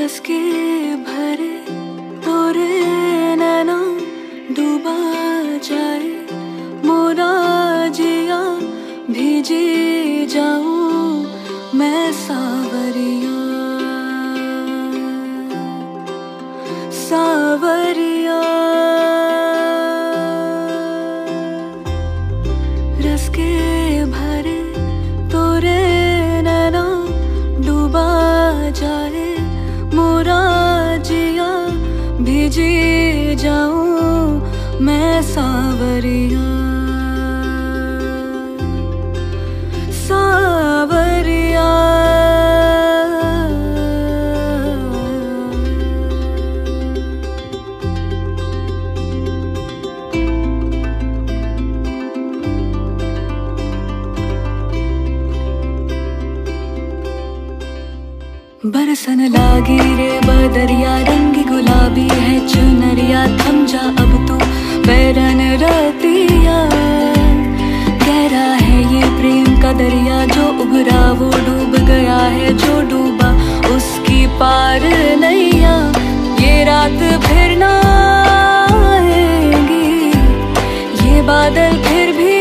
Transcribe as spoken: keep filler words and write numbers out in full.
रस के भरे तोरे नैना डूबा जाए मोरा जिया भीजी जाऊं मैं सावरिया सावरिया। रस के भरे तोरे नैना डूबा जाए मोरा जिया भीजी जाऊं मैं सावरिया सावरिया। बरसन लागी रे बदरिया रंग गुलाबी है चुनरिया थम जा अब तू बैरन रतिया। गहरा है ये प्रेम का दरिया जो उभरा वो डूब गया है जो डूबा उसकी पार नैया। ये रात फिर ना आएगी ये बादल फिर भी